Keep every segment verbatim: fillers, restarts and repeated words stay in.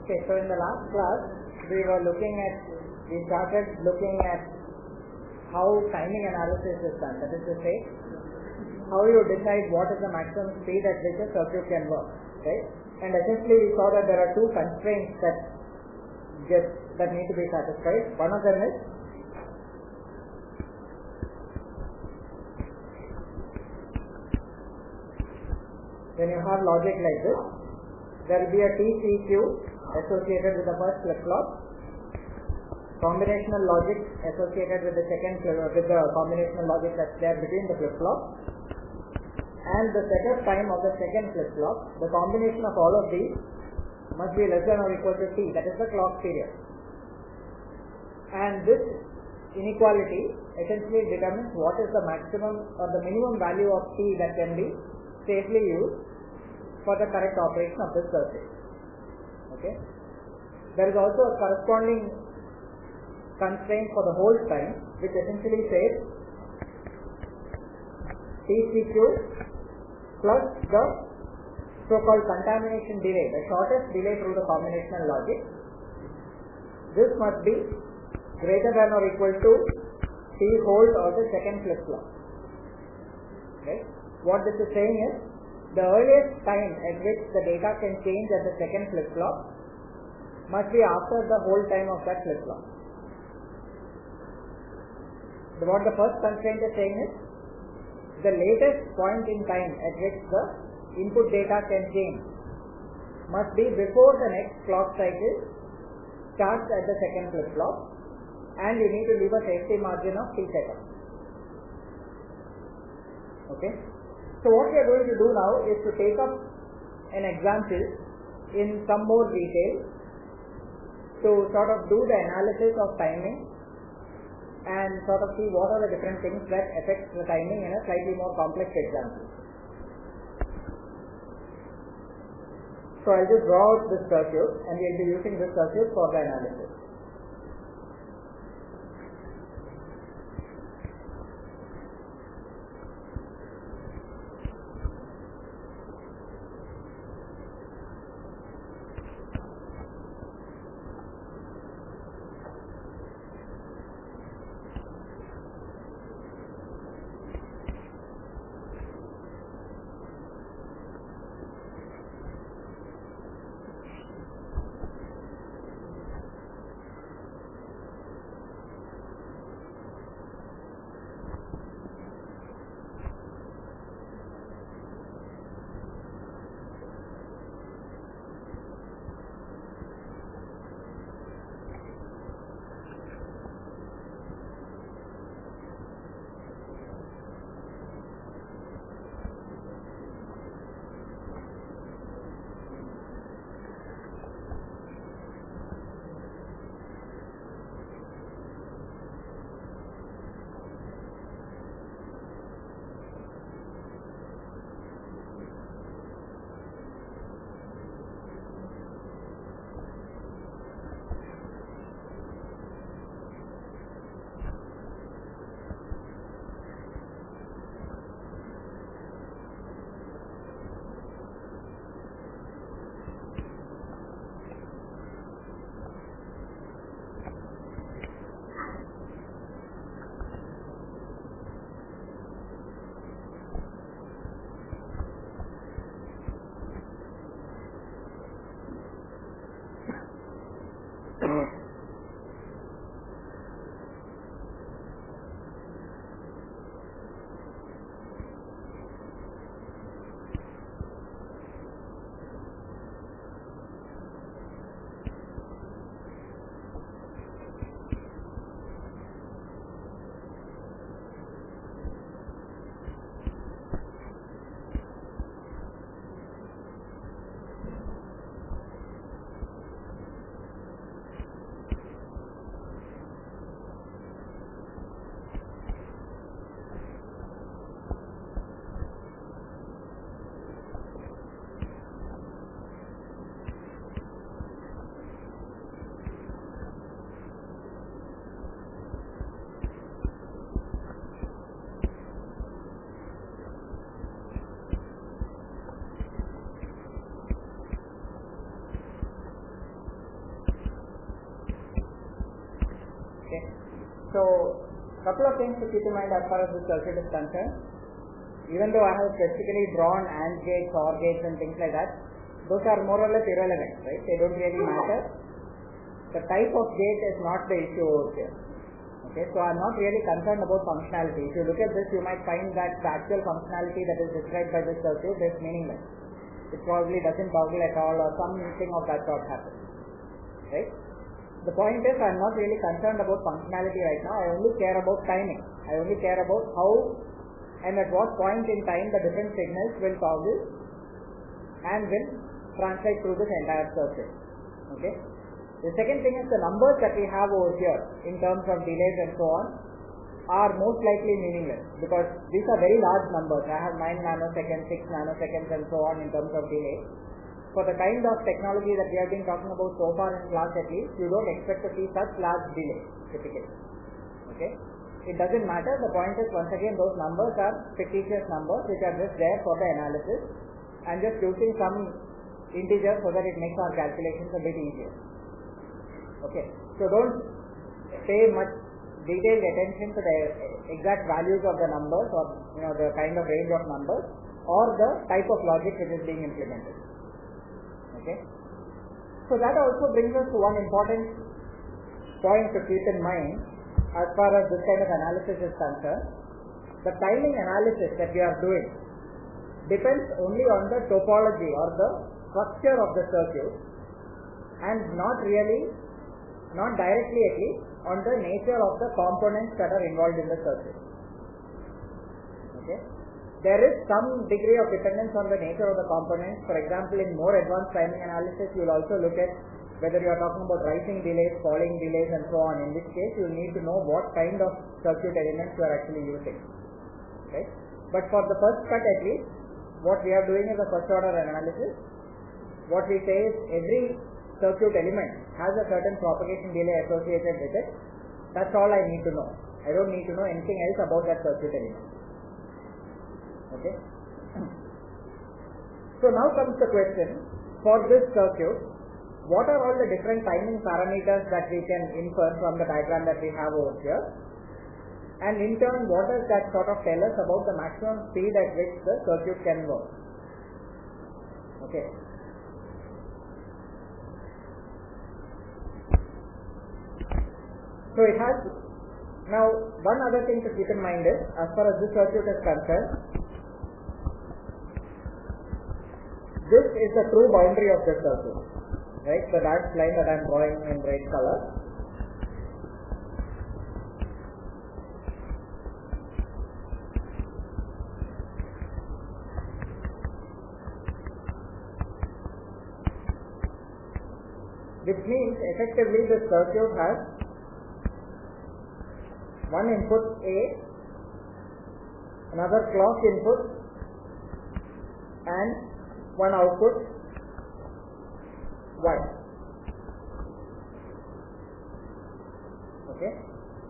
Okay, so in the last class we were looking at, we started looking at how timing analysis is done. That is to say, how you decide what is the maximum speed at which a circuit can work, right? And essentially we saw that there are two constraints that get that need to be satisfied. One of them is when you have logic like this, there will be a T C Q associated with the first flip-flop, combinational logic associated with the second with the combinational logic that's there between the flip-flop, and the setup time of the second flip-flop. The combination of all of these must be less than or equal to T, that is the clock period. And this inequality essentially determines what is the maximum or the minimum value of T that can be safely used for the correct operation of this circuit. Okay. There is also a corresponding constraint for the hold time, which essentially says T C Q plus the so-called contamination delay, the shortest delay through the combinational logic. This must be greater than or equal to T hold of the second flip-flop. Okay. What this is saying is, the earliest time at which the data can change at the second flip-flop must be after the hold time of that flip-flop. What the first constraint is saying is, the latest point in time at which the input data can change must be before the next clock cycle starts at the second flip-flop, and you need to leave a safety margin of T seconds. Okay. So what we are going to do now is to take up an example in some more detail to sort of do the analysis of timing and sort of see what are the different things that affect the timing in a slightly more complex example. So I'll just draw out this circuit and we'll be using this circuit for the analysis. So, couple of things to keep in mind as far as this circuit is concerned. Even though I have specifically drawn AND gates, OR gates and things like that, those are more or less irrelevant, right? They don't really matter. The type of gate is not the issue over here. Okay, so I'm not really concerned about functionality. If you look at this, you might find that the actual functionality that is described by this circuit is meaningless. It probably doesn't toggle at all or something of that sort happens, right? The point is, I'm not really concerned about functionality right now. I only care about timing. I only care about how and at what point in time the different signals will toggle and will translate through this entire circuit. Okay. The second thing is the numbers that we have over here in terms of delays and so on are most likely meaningless because these are very large numbers. I have nine nanoseconds, six nanoseconds and so on in terms of delay. For the kind of technology that we have been talking about so far in class at least, you don't expect to see such large delay typically. Okay. It doesn't matter. The point is, once again, those numbers are fictitious numbers which are just there for the analysis and just using some integers so that it makes our calculations a bit easier. Okay, so don't pay much detailed attention to the exact values of the numbers or you know the kind of range of numbers or the type of logic which is being implemented. Okay, so that also brings us to one important point to keep in mind as far as this kind of analysis is concerned. The timing analysis that we are doing depends only on the topology or the structure of the circuit and not really, not directly at least, on the nature of the components that are involved in the circuit. Okay. There is some degree of dependence on the nature of the components. For example, in more advanced timing analysis, you will also look at whether you are talking about rising delays, falling delays and so on. In this case, you need to know what kind of circuit elements you are actually using. Right? But for the first cut at least, what we are doing is a first order analysis. What we say is every circuit element has a certain propagation delay associated with it. That's all I need to know. I don't need to know anything else about that circuit element. Okay. So now comes the question, for this circuit, what are all the different timing parameters that we can infer from the diagram that we have over here? And in turn, what does that sort of tell us about the maximum speed at which the circuit can work? Okay. So it has, now one other thing to keep in mind is, as far as this circuit is concerned, this is the true boundary of the circuit, right? The dashed line that I am drawing in red color. Which means effectively the circuit has one input A, another clock input and one output Y. Okay.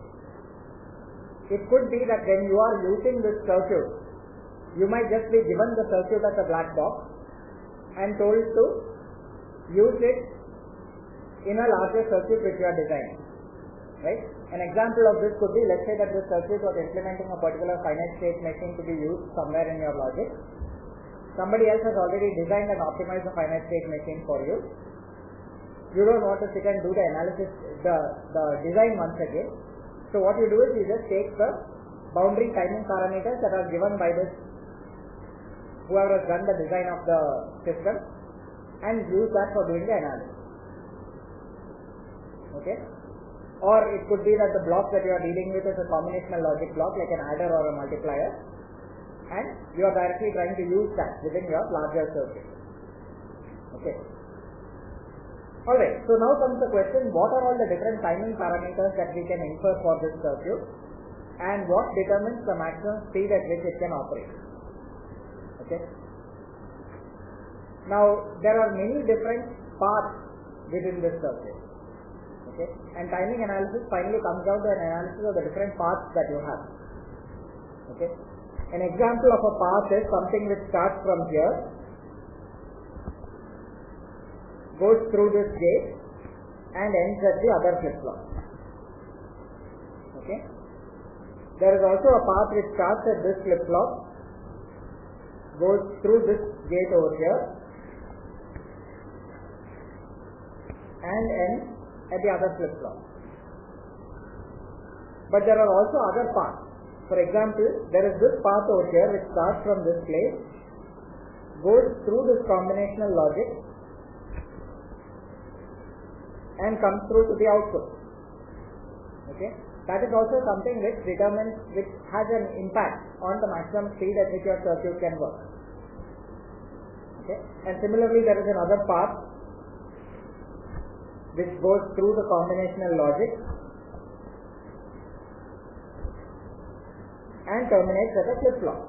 It could be that when you are using this circuit, you might just be given the circuit as a black box and told to use it in a larger circuit which you are designing. Right? An example of this could be, let's say that this circuit was implementing a particular finite state machine to be used somewhere in your logic. Somebody else has already designed and optimized the finite state machine for you. You don't want to sit and do the analysis, the, the design once again. So what you do is you just take the boundary timing parameters that are given by this, whoever has done the design of the system, and use that for doing the analysis. Okay? Or it could be that the block that you are dealing with is a combinational logic block like an adder or a multiplier, and you are directly trying to use that within your larger circuit. Okay. Alright, so now comes the question, what are all the different timing parameters that we can infer for this circuit, and what determines the maximum speed at which it can operate? Okay. Now, there are many different paths within this circuit. Okay. And timing analysis finally comes down to an analysis of the different paths that you have. Okay. An example of a path is something which starts from here, goes through this gate and ends at the other flip-flop. Okay. There is also a path which starts at this flip-flop, goes through this gate over here, and ends at the other flip-flop. But there are also other paths. For example, there is this path over here which starts from this place, goes through this combinational logic, and comes through to the output. Okay, that is also something which determines, which has an impact on the maximum speed at which your circuit can work. Okay, and similarly there is another path which goes through the combinational logic and terminates at a flip-flop.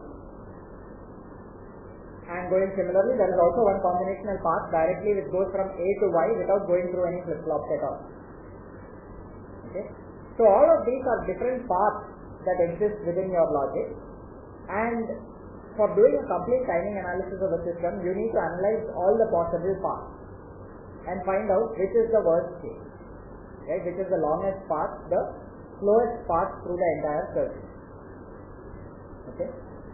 And going similarly, there is also one combinational path directly which goes from A to Y without going through any flip-flops at all. Okay, so all of these are different paths that exist within your logic, and for doing a complete timing analysis of the system, you need to analyze all the possible paths and find out which is the worst case, right? Which is the longest path, the slowest path through the entire circuit. Okay.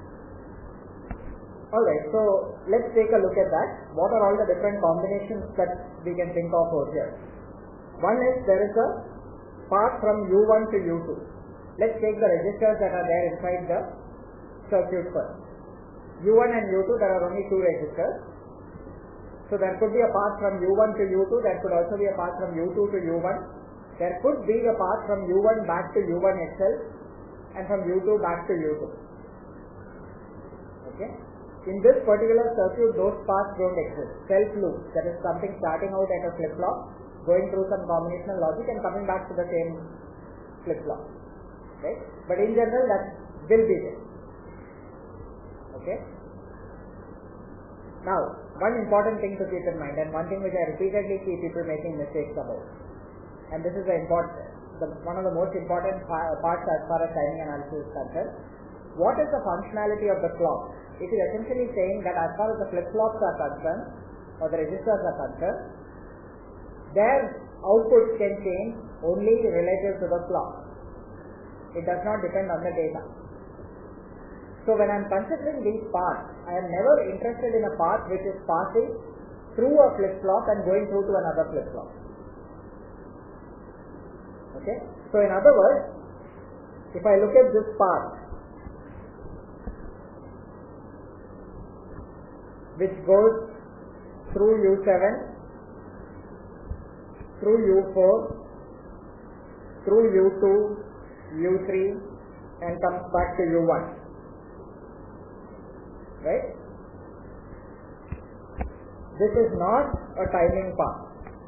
Alright, so let's take a look at that. What are all the different combinations that we can think of over here? One is there is a path from U one to U two. Let's take the registers that are there inside the circuit first. U one and U two, there are only two registers. So there could be a path from U one to U two, there could also be a path from U two to U one. There could be a path from U one back to U one itself and from U two back to U two. Okay. In this particular circuit, those paths don't exist. Self-loop, that is something starting out at a flip-flop, going through some combinational logic and coming back to the same flip-flop. Right? But in general, that will be there. Okay? Now, one important thing to keep in mind, and one thing which I repeatedly see people making mistakes about, and this is the important, the, one of the most important parts as far as timing analysis is concerned. What is the functionality of the clock? It is essentially saying that as far as the flip-flops are concerned, or the registers are concerned, their outputs can change only relative to the clock. It does not depend on the data. So when I am considering these paths, I am never interested in a path which is passing through a flip-flop and going through to another flip-flop. Okay? So in other words, if I look at this path, which goes through U seven, through U four, through U two, U three, and comes back to U one. Right? This is not a timing path.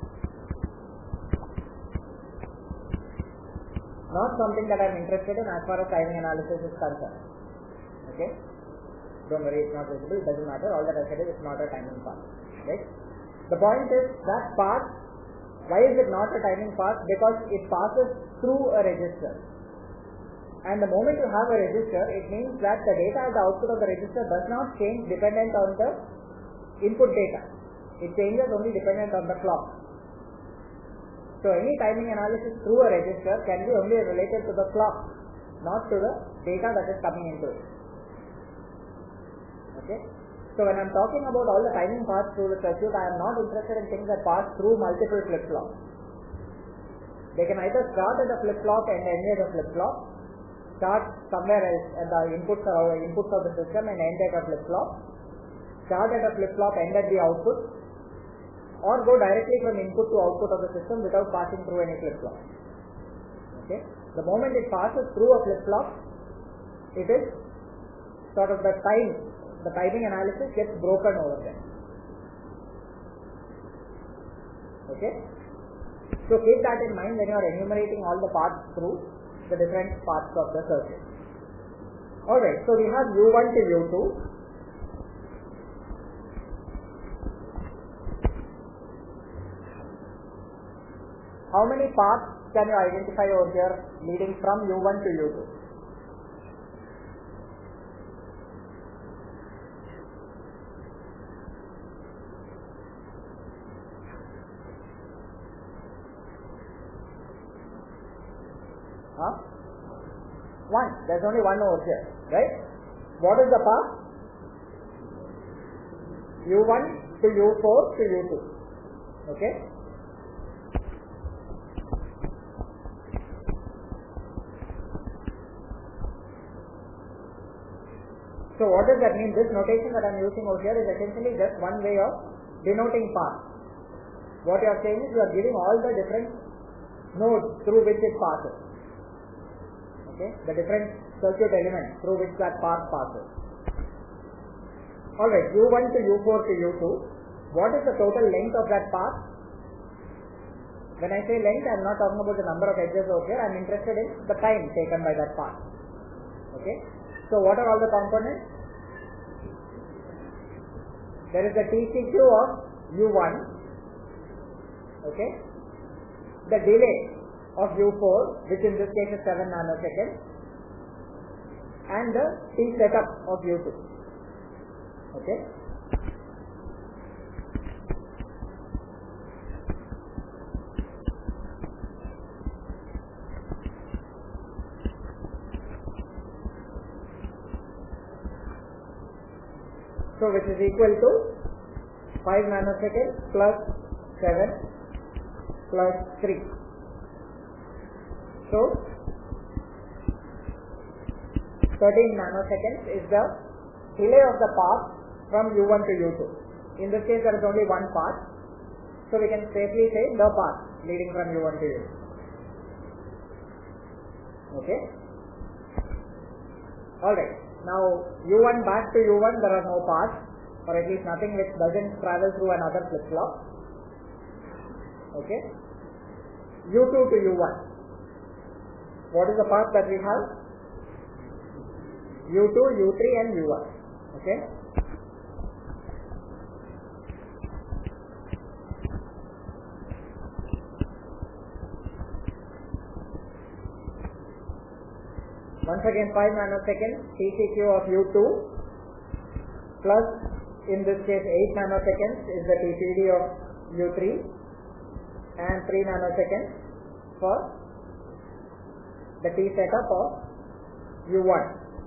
Not something that I am interested in as far as timing analysis is concerned. Okay? Don't worry, it's not visible, it doesn't matter. All that I said is it's not a timing path. Right? The point is that path, why is it not a timing path? Because it passes through a register. And the moment you have a register, it means that the data at the output of the register does not change dependent on the input data. It changes only dependent on the clock. So any timing analysis through a register can be only related to the clock, not to the data that is coming into it. Okay? So when I am talking about all the timing paths through the circuit, I am not interested in things that pass through multiple flip-flops. They can either start at a flip-flop and end at a flip-flop, start somewhere else at the inputs, uh, inputs of the system and end at a flip-flop, start at a flip-flop, end at the output, or go directly from input to output of the system without passing through any flip-flop. Okay? The moment it passes through a flip-flop, it is sort of the time, the timing analysis gets broken over there. Okay? So keep that in mind when you are enumerating all the paths through the different parts of the circuit. Alright, so we have U one to U two. How many paths can you identify over here leading from U one to U two? Huh? one. There's only one over here, right? What is the path? U one to U four to U two. Okay? So what does that mean? This notation that I am using over here is essentially just one way of denoting path. What you are saying is you are giving all the different nodes through which it passes. Okay? The different circuit elements through which that path passes. Alright, U one to U four to U two. What is the total length of that path? When I say length, I am not talking about the number of edges over here. I am interested in the time taken by that path. Okay? So what are all the components? There is the T C Q of U one. Okay? The delay of U four, which in this case is seven nanoseconds, and the T setup of U two. Okay? So which is equal to five nanoseconds plus seven plus three. So thirteen nanoseconds is the delay of the path from U one to U two. In this case there is only one path, so we can safely say the path leading from U one to U two. Okay? Alright. Now U one back to U one, there are no paths, or at least nothing which doesn't travel through another flip-flop. Okay? U two to U one. What is the path that we have? U two, U three and U one. Okay? Once again five nanoseconds, T C Q of U two plus in this case eight nanoseconds is the T C D of U three and three nanoseconds for the T setup of U one.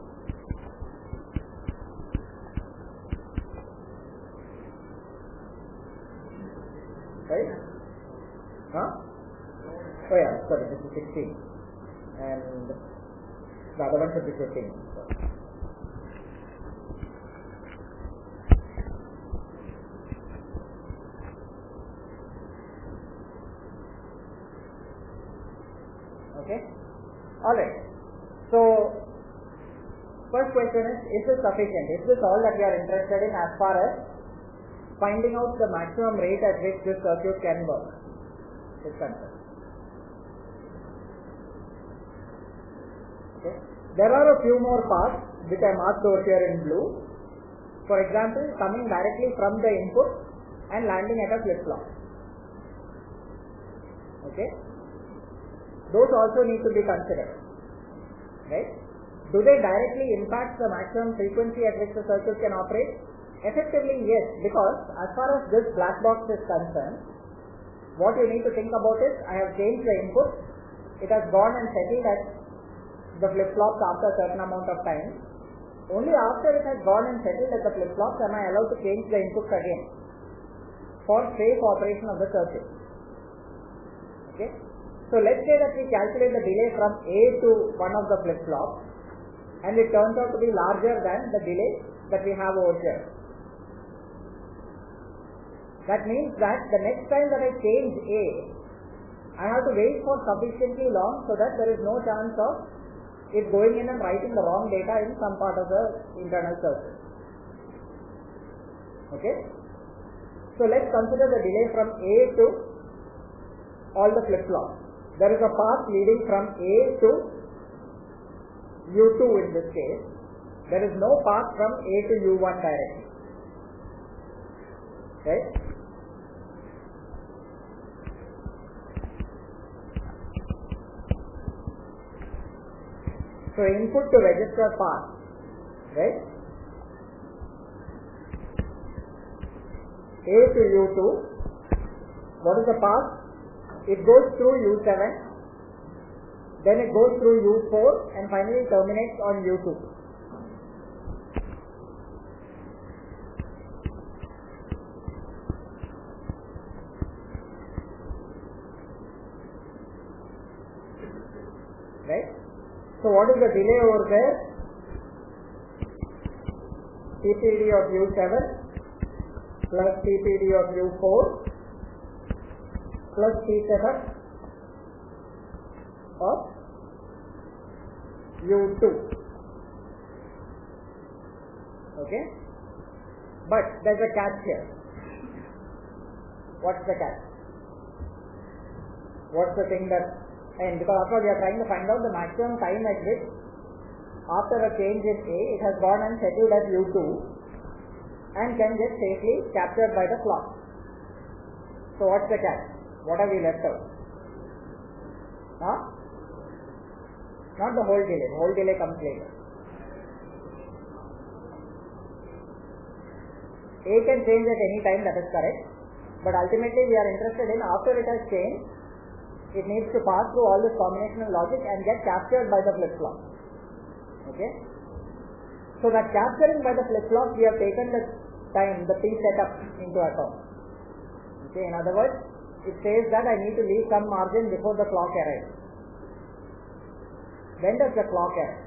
Right? Huh? Oh yeah, sorry, this is sixteen and the other one should be fifteen. Okay? Alright. So, first question is, is this sufficient? Is this all that we are interested in as far as finding out the maximum rate at which this circuit can work? Is concerned. Okay. There are a few more paths which I marked over here in blue. For example, coming directly from the input and landing at a flip-flop. Okay. Those also need to be considered. Right? Do they directly impact the maximum frequency at which the circuit can operate? Effectively, yes, because as far as this black box is concerned, what you need to think about is, I have changed the input, it has gone and settled at the flip-flops after a certain amount of time. Only after it has gone and settled at the flip-flops am I allowed to change the inputs again for safe operation of the circuit. Okay? So let's say that we calculate the delay from A to one of the flip-flops and it turns out to be larger than the delay that we have over here. That means that the next time that I change A, I have to wait for sufficiently long so that there is no chance of it going in and writing the wrong data in some part of the internal circuit. Okay? So let's consider the delay from A to all the flip-flops. There is a path leading from A to U two in this case. There is no path from A to U one directly. Right? So input to register path, right? A to U two. What is the path? It goes through U seven. then it goes through U four and finally terminates on U two. Right? So what is the delay over there? T P D of U seven plus T P D of U four plus T setup of U two. Okay? But there's a catch here. What's the catch? What's the thing that, and because after we are trying to find out the maximum time at which after a change in A, it has gone and settled at U two and can get safely captured by the clock. So what's the catch? What have we left out? Huh? Not the whole delay. The whole delay comes later. A can change at any time, that is correct. But ultimately we are interested in after it has changed, it needs to pass through all this combinational logic and get captured by the flip-flop. Okay? So that capturing by the flip-flop, we have taken the time, the T setup into account. Okay? In other words, it says that I need to leave some margin before the clock arrives. When does the clock arrive?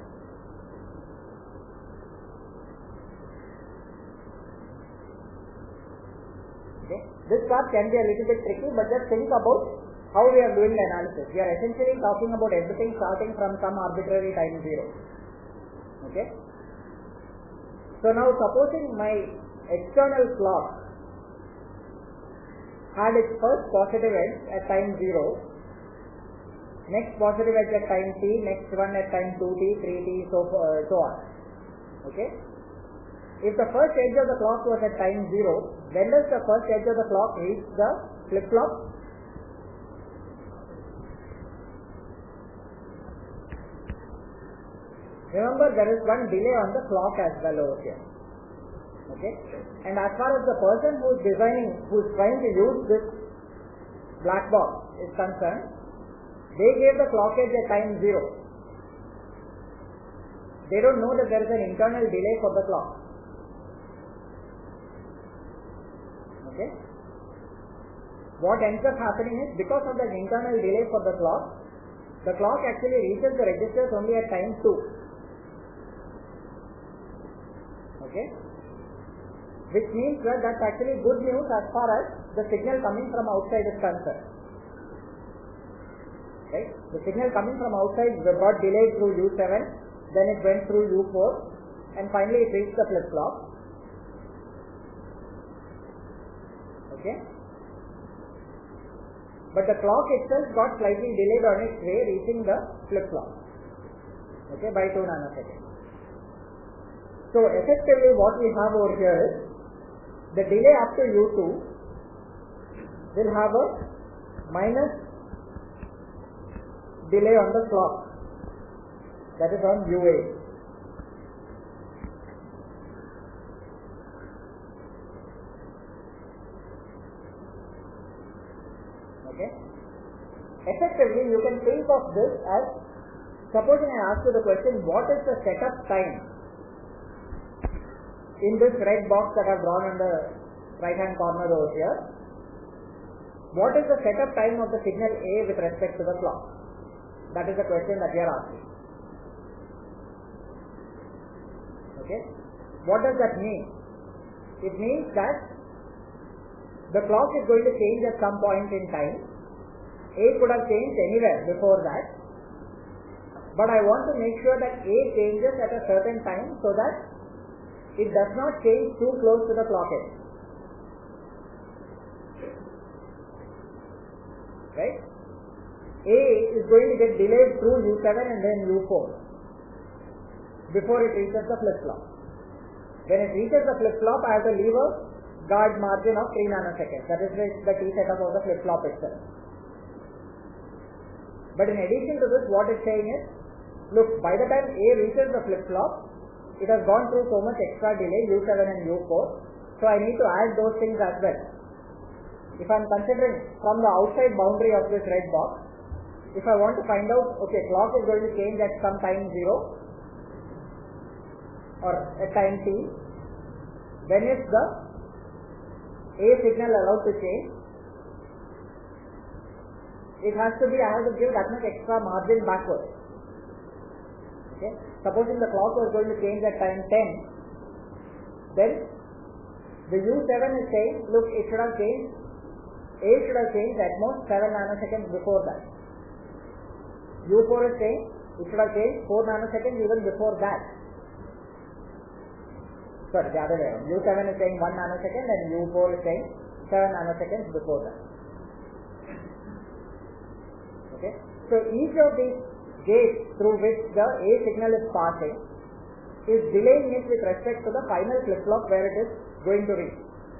Okay? This part can be a little bit tricky, but just think about how we are doing the analysis. We are essentially talking about everything starting from some arbitrary time zero. Okay? So now supposing my external clock had its first positive edge at time zero, next positive edge at time t, next one at time two t, three t, so, uh, so on. Okay? If the first edge of the clock was at time zero, when does the first edge of the clock reach the flip-flop? Remember, there is one delay on the clock as well over here. Okay? And as far as the person who is designing, who is trying to use this black box is concerned, they gave the clock edge at time zero. They don't know that there is an internal delay for the clock. Okay? What ends up happening is, because of that internal delay for the clock, the clock actually reaches the registers only at time two. Okay? Which means that that's actually good news as far as the signal coming from outside is concerned. Right? The signal coming from outside got delayed through U seven, then it went through U four, and finally it reached the flip-flop. Okay? But the clock itself got slightly delayed on its way reaching the flip-flop. Okay, by two nanoseconds. So effectively what we have over here is, the delay up to U two will have a minus delay on the clock, that is on U eight. Okay? Effectively, you can think of this as, supposing I ask you the question, what is the setup time in this red box that I have drawn on the right hand corner over here? What is the setup time of the signal A with respect to the clock? That is the question that we are asking. Okay? What does that mean? It means that the clock is going to change at some point in time. A could have changed anywhere before that, but I want to make sure that A changes at a certain time so that it does not change too close to the clock edge. Right? A is going to get delayed through U seven and then U four before it reaches the flip-flop. When it reaches the flip-flop, I have to leave a guard margin of three nanoseconds. That is the T setup of the flip-flop itself. But in addition to this, what it's saying is, look, by the time A reaches the flip-flop, it has gone through so much extra delay, U seven and U four, so I need to add those things as well. If I am considering from the outside boundary of this red box, if I want to find out, okay, clock is going to change at some time zero or at time t, when is the A signal allowed to change? It has to be, I have to give that much extra margin backward. Okay. Supposing the clock was going to change at time ten, then the U seven is saying, look, it should have changed, A should have changed at most seven nanoseconds before that. U four is saying, it should have changed four nanoseconds even before that. Sorry, the other way around. U seven is saying one nanosecond and U four is saying seven nanoseconds before that. Okay. So each of these gates through which the A signal is passing is delaying it with respect to the final flip-flop where it is going to reach.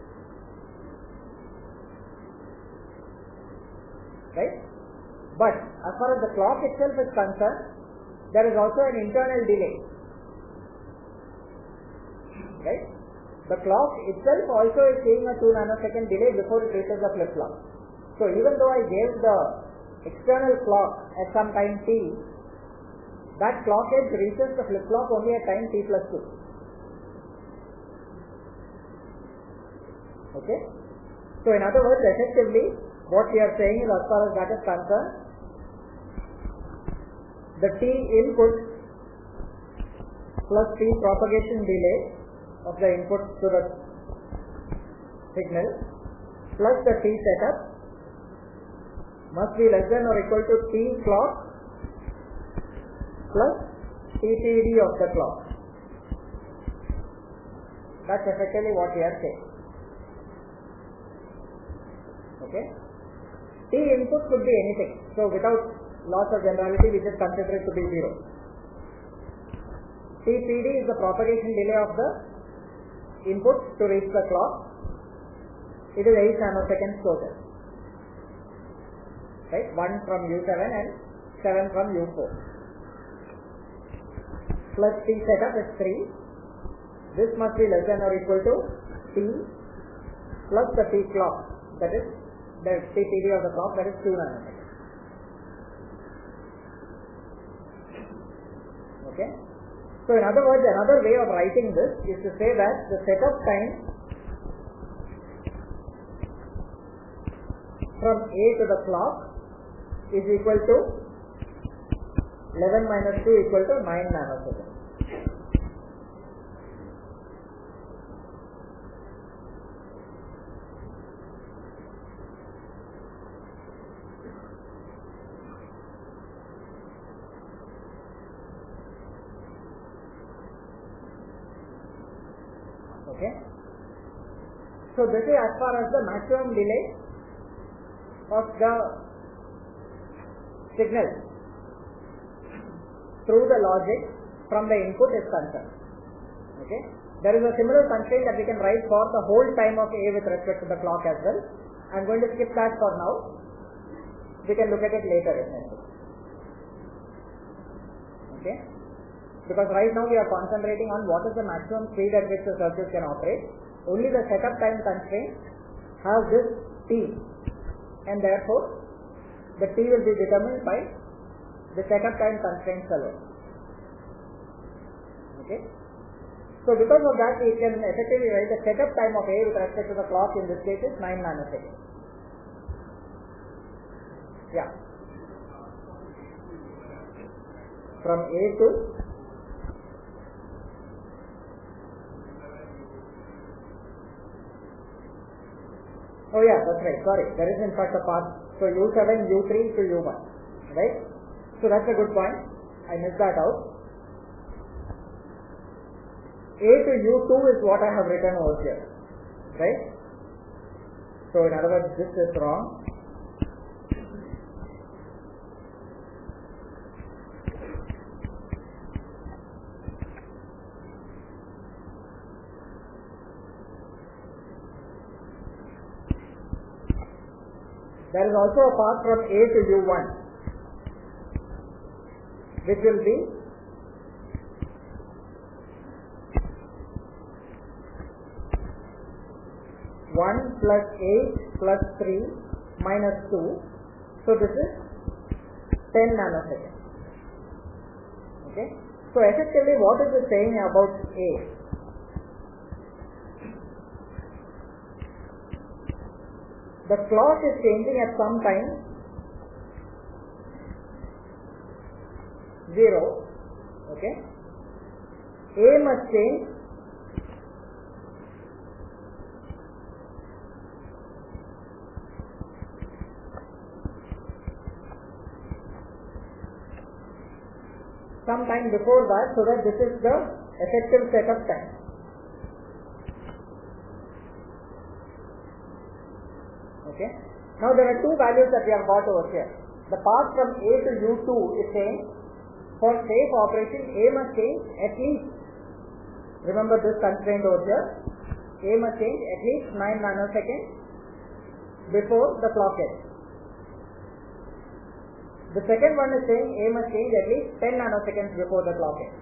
Right? But as far as the clock itself is concerned, there is also an internal delay. Right? The clock itself also is seeing a two nanosecond delay before it reaches the flip-flop. So even though I gave the external clock at some time t, that clock edge reaches the flip-flop only at time t plus two. Okay? So in other words, effectively, what we are saying is, as far as that is concerned, the t input plus t propagation delay of the input to the signal plus the t setup must be less than or equal to t clock plus T P D of the clock. That's effectively what we are saying. Okay? T input could be anything. So without loss of generality, we just consider it to be zero. T P D is the propagation delay of the input to reach the clock. It is eight nanoseconds total. Right? one from U seven and seven from U four. Plus T setup is three. This must be less than or equal to T plus the T clock. That is the T P D of the clock, that is two nanoseconds. Okay? So in other words, another way of writing this is to say that the setup time from A to the clock is equal to eleven minus two equal to nine nanoseconds. Okay. So this is as far as the maximum delay of the signal through the logic from the input is concerned. Okay. There is a similar constraint that we can write for the whole time of A with respect to the clock as well. I am going to skip that for now. We can look at it later essentially. Okay. Because right now we are concentrating on what is the maximum speed at which the circuit can operate. Only the setup time constraint has this T, and therefore the T will be determined by the setup time constraints alone. Okay. So because of that, we can effectively write the setup time of A with respect to the clock in this case is nine nanoseconds. Yeah. From A to Oh yeah, that's right. Sorry. There is in fact a path. So U seven, U three to U one. Right? So that's a good point. I missed that out. A to U two is what I have written over here. Right? So in other words, this is wrong. There is also a path from A to U one, which will be one plus eight plus three minus two. So this is ten nanoseconds. Okay. So effectively, what is it saying about A? The clock is changing at some time zero. Okay. A must change some time before that, so that this is the effective setup time. Okay. Now there are two values that we have got over here. The path from A to U two is saying for safe operation A must change at least, remember this constraint over here, A must change at least nine nanoseconds before the clock ends. The second one is saying A must change at least ten nanoseconds before the clock ends.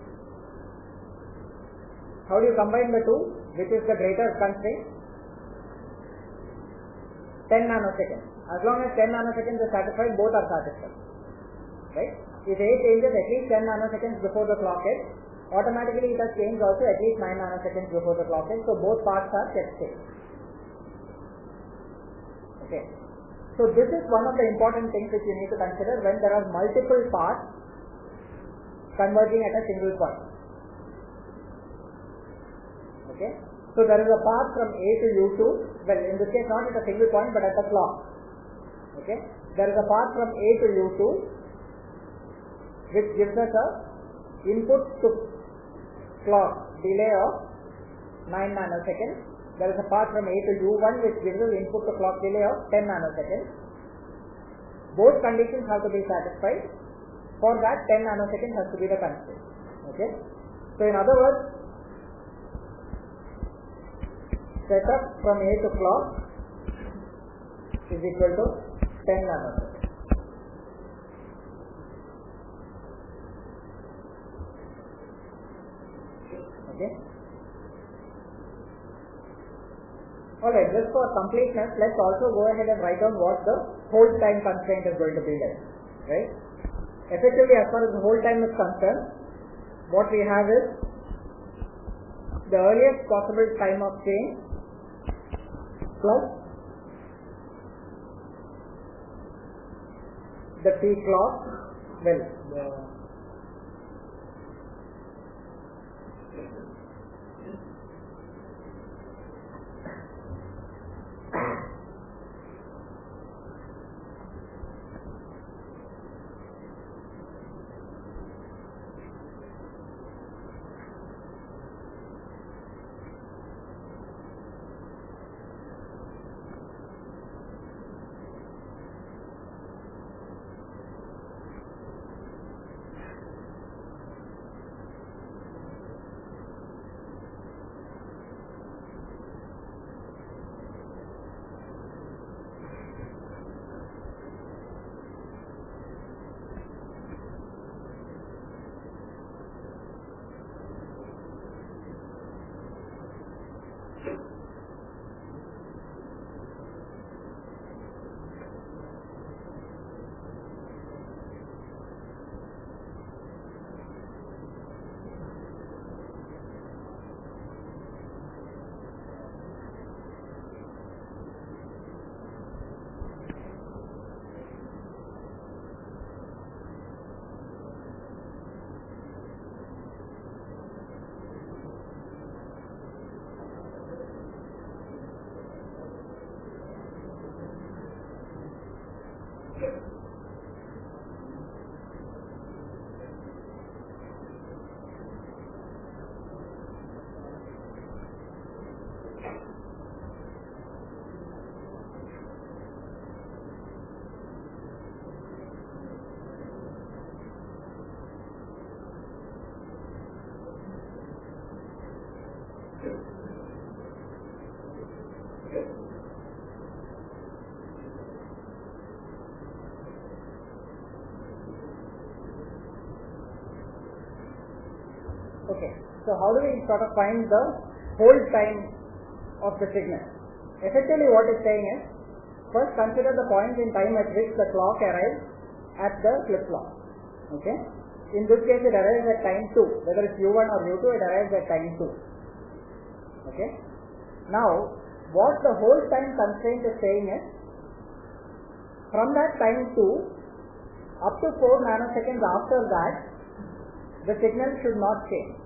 How do you combine the two? Which is the greater constraint? ten nanoseconds. As long as ten nanoseconds is satisfied, both are satisfied. Right? If A changes at least ten nanoseconds before the clock ends, automatically it has changed also at least nine nanoseconds before the clock ends, so both parts are kept safe. Okay. So this is one of the important things which you need to consider when there are multiple paths converging at a single point. Okay. So there is a path from A to U two, well in this case not at a single point but at the clock. Okay. There is a path from A to U two which gives us a input to clock delay of nine nanoseconds. There is a path from A to U one which gives us input to clock delay of ten nanoseconds. Both conditions have to be satisfied. For that, ten nanoseconds has to be the constraint. Okay. So in other words, setup from A to clock is equal to ten nanoseconds. Okay. Alright, just for completeness, let's also go ahead and write down what the hold time constraint is going to be like. Right? Effectively, as far as the hold time is concerned, what we have is the earliest possible time of change plus the T clock, well, the Okay, so how do we sort of find the hold time of the signal? Effectively what it's saying is, first consider the point in time at which the clock arrives at the flip-flop. Okay? In this case, it arrives at time two. Whether it's U one or U two, it arrives at time two. Okay? Now, what the whole time constraint is saying is, from that time two, up to four nanoseconds after that, the signal should not change.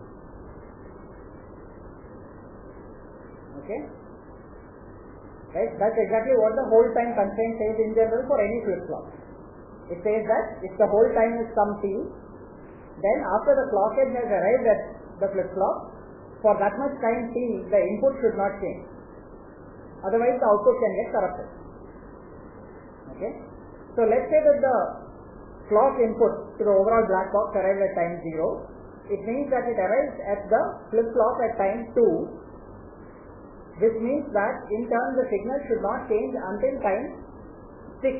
Okay? Right? That's exactly what the hold time constraint says in general for any flip-flop. It says that if the hold time is some t, then after the clock edge has arrived at the flip-flop, for that much time t, the input should not change. Otherwise, the output can get corrupted. Okay? So let's say that the clock input to the overall black box arrives at time zero. It means that it arrives at the flip-flop at time two. This means that in turn the signal should not change until time six.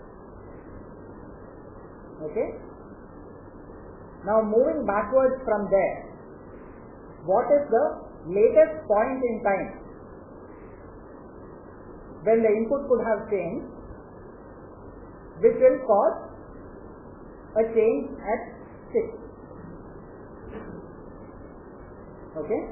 Okay? Now moving backwards from there, what is the latest point in time when the input could have changed, which will cause a change at six? Okay?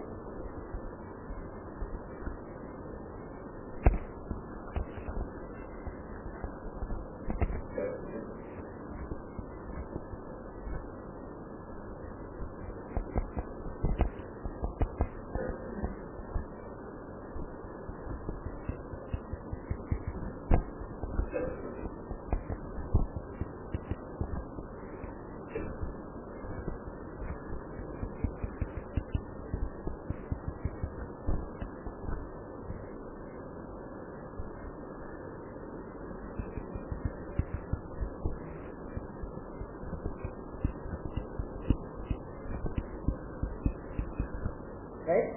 Right?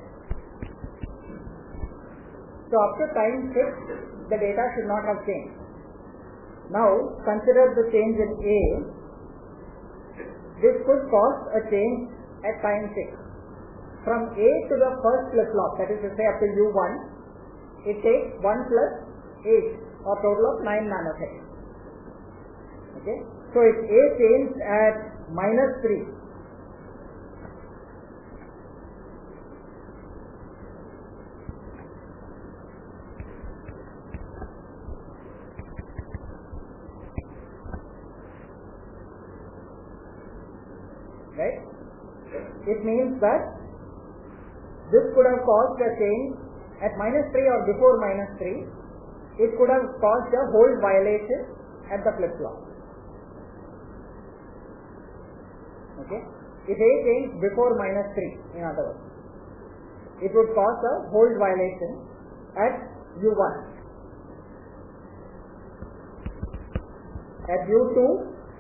So up to time six, the data should not have changed. Now consider the change in A. This could cause a change at time six. From A to the first flip-flop, that is to say up to U one, it takes one plus eight, or total of nine nanoseconds. Okay? So if A changed at minus three, right? It means that this could have caused a change at minus three or before minus three. It could have caused a hold violation at the flip-flop. Okay? If A changed before minus three, in other words, it would cause a hold violation at U one. At U two,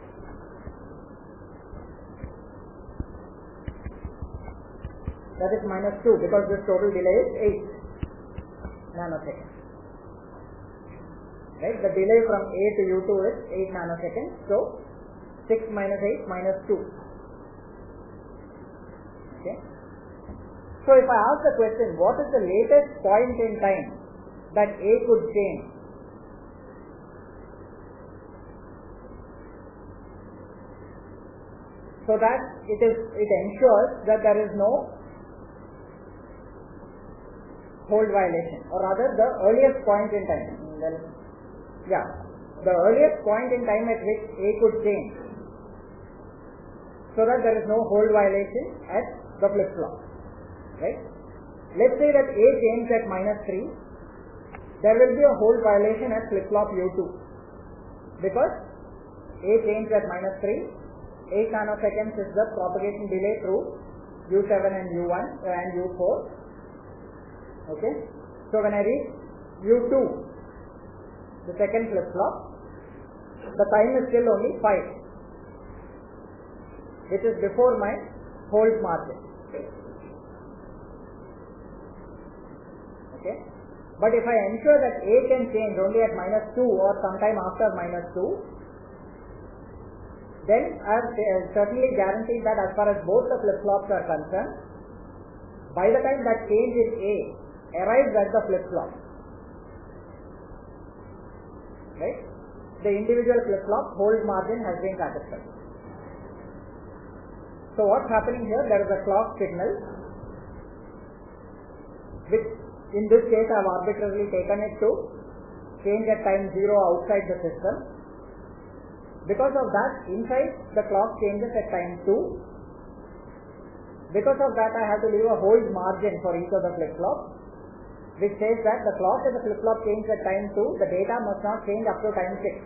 that is minus two, because this total delay is eight nanoseconds. Right? The delay from A to U two is eight nanoseconds. So six minus eight minus two. Okay? So if I ask the question, what is the latest point in time that A could change? So that it is it ensures that there is no hold violation, or rather the earliest point in time. Well, yeah, the earliest point in time at which A could change, so that there is no hold violation at the flip-flop. Right? Let's say that A changed at minus three, there will be a hold violation at flip-flop U two, because A changed at minus three, eight nanoseconds is the propagation delay through U seven and U one uh, and U four. Okay, so when I reach U two, the second flip-flop, the time is still only five, which is before my hold margin. Okay, but if I ensure that A can change only at minus two or sometime after minus two, then I have certainly guaranteed that as far as both the flip-flops are concerned, by the time that change in A arrives at the flip-flop, right? the individual flip-flop hold margin has been satisfied. So what's happening here? There is a clock signal, which in this case I have arbitrarily taken it to change at time zero outside the system. Because of that, inside the clock changes at time two. Because of that, I have to leave a hold margin for each of the flip-flops, which says that the clock of the flip-flop changes at time two, the data must not change up to time six.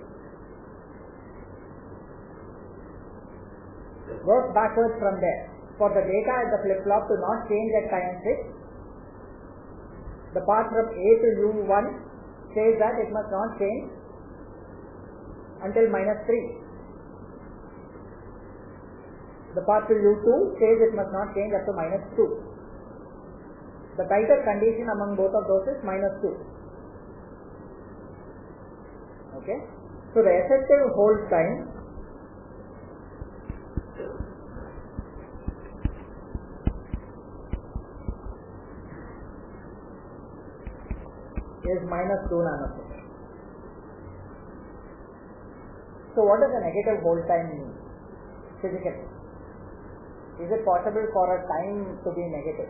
Work backwards from there. For the data at the flip-flop to not change at time six, the path from A to U one says that it must not change until minus three. The path to U two says it must not change up to minus two. The tighter condition among both of those is minus two. Okay. So the effective hold time is minus two nanoseconds. So what does a negative hold time mean physically? Is it possible for a time to be negative?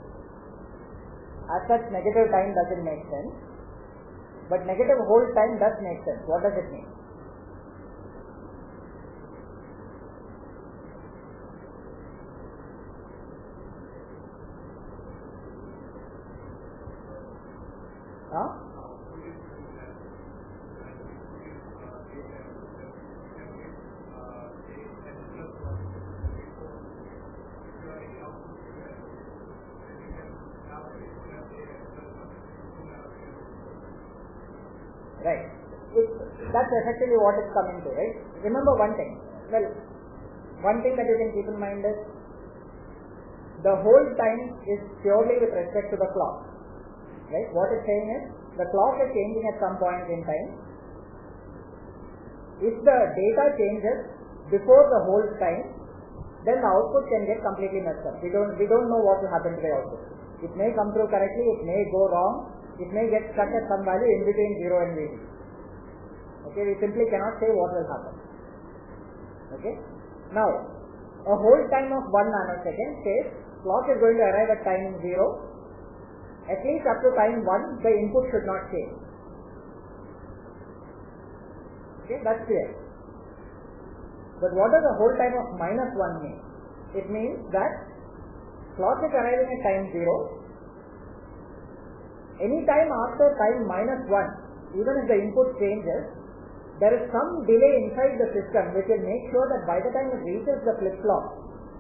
As such, negative time doesn't make sense, but negative hold time does make sense. What does it mean? Huh? Right. It, that's effectively what it's coming to, right? Remember one thing. Well, one thing that you can keep in mind is the hold time is purely with respect to the clock. Right? What it's saying is the clock is changing at some point in time. If the data changes before the hold time, then the output can get completely messed up. We don't we don't know what will happen to the output. It may come through correctly, it may go wrong. It may get stuck at some value in between zero and V D. Okay, we simply cannot say what will happen. Okay. Now, a hold time of one nanosecond says clock is going to arrive at time zero. At least up to time one, the input should not change. Okay, that's clear. But what does a hold time of minus one mean? It means that clock is arriving at time zero. Any time after time minus one, even if the input changes, there is some delay inside the system which will make sure that by the time it reaches the flip-flop,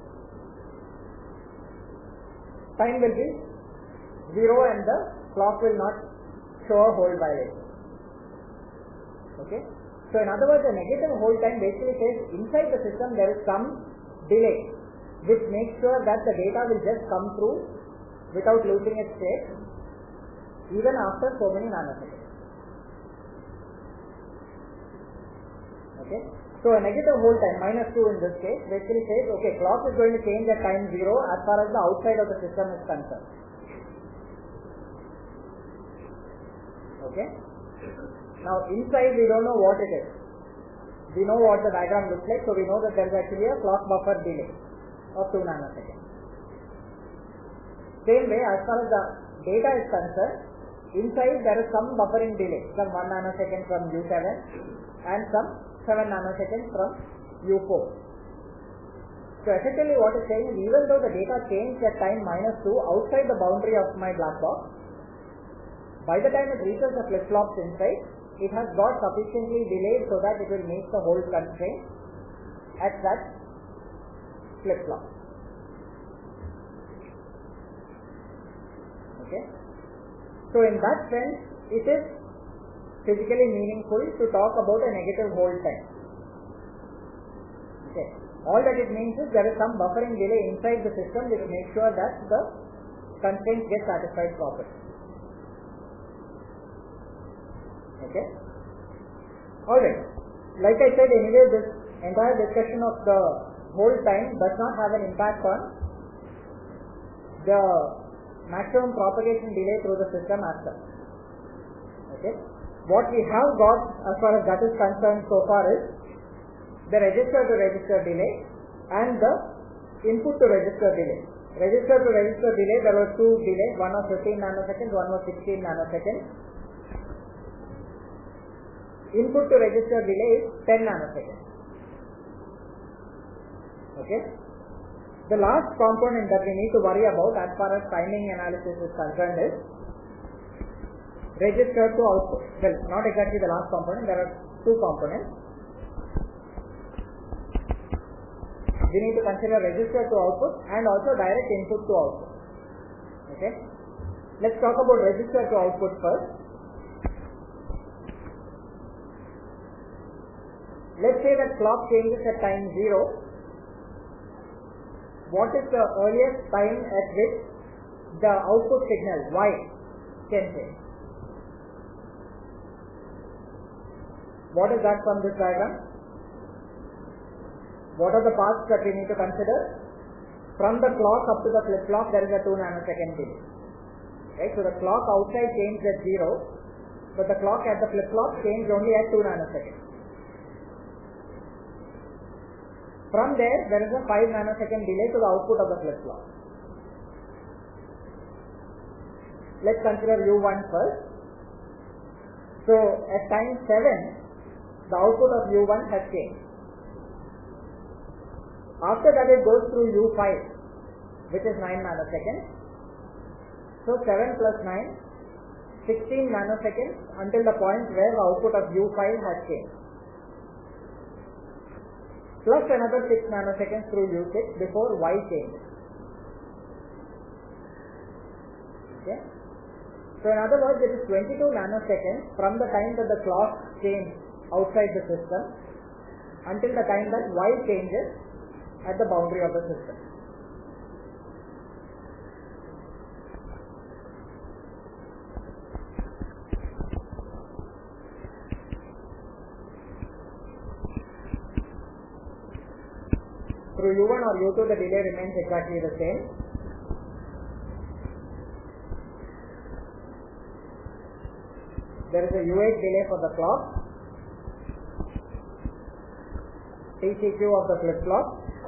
time will be zero and the clock will not show a hold violation. Okay? So in other words, the negative hold time basically says inside the system there is some delay which makes sure that the data will just come through without losing its state even after so many nanoseconds. Okay? So a negative hold time, minus two in this case, basically says, okay, clock is going to change at time zero as far as the outside of the system is concerned. Okay? Now inside we don't know what it is. We know what the diagram looks like, so we know that there is actually a clock buffer delay of two nanoseconds. Same way, as far as the data is concerned, inside there is some buffering delay, some one nanosecond from U seven and some seven nanoseconds from U four. So essentially what it's saying is even though the data changed at time minus two outside the boundary of my black box, by the time it reaches the flip-flops inside, it has got sufficiently delayed so that it will meet the hold constraint at that flip-flop. Okay? So in that sense, it is physically meaningful to talk about a negative hold time. Okay. All that it means is there is some buffering delay inside the system which will make sure that the constraints get satisfied properly. Okay. Alright. Like I said, anyway, this entire discussion of the hold time does not have an impact on the maximum propagation delay through the system as such. Okay. what we have got as far as that is concerned so far is the register to register delay and the input to register delay. Register to register delay, there were two delays, one was fifteen nanoseconds, one was sixteen nanoseconds. Input to register delay is ten nanoseconds. Okay. The last component that we need to worry about as far as timing analysis is concerned is register to output. Well, not exactly the last component, there are two components. We need to consider register to output and also direct input to output. Okay. Let's talk about register to output first. Let's say that clock changes at time zero. What is the earliest time at which the output signal Y can change? What is that from this diagram? What are the paths that we need to consider? From the clock up to the flip-flop, there is a two nanosecond delay. Right? So the clock outside changed at zero, but the clock at the flip-flop changed only at two nanoseconds. From there, there is a five nanosecond delay to the output of the flip-flop. Let's consider U one first. So at time seven, the output of U one has changed. After that, it goes through U five, which is nine nanoseconds. So seven plus nine, sixteen nanoseconds until the point where the output of U five has changed. Plus another six nanoseconds through U six before Y changes. Okay. So in other words, it is twenty-two nanoseconds from the time that the clock changed outside the system until the time that Y changes at the boundary of the system. Through U one or U two, the delay remains exactly the same. There is a U eight delay for the clock, T C Q of the flip-flop,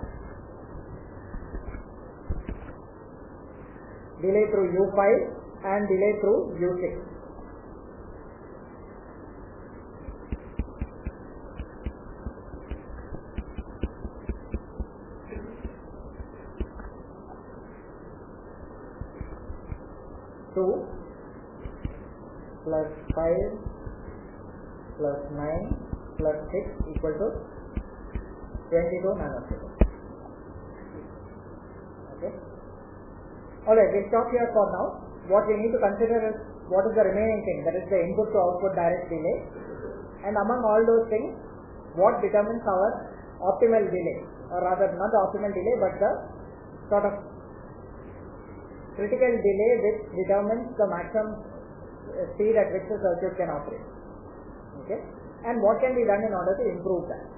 delay through U five and delay through U six. two plus five plus nine plus six equal to twenty-two nanoseconds. Okay. Alright, we'll stop here for now. What we need to consider is what is the remaining thing, that is the input to output direct delay, and among all those things, what determines our optimal delay, or rather not the optimal delay but the sort of critical delay which determines the maximum speed at which the circuit can operate. Okay, and what can be done in order to improve that.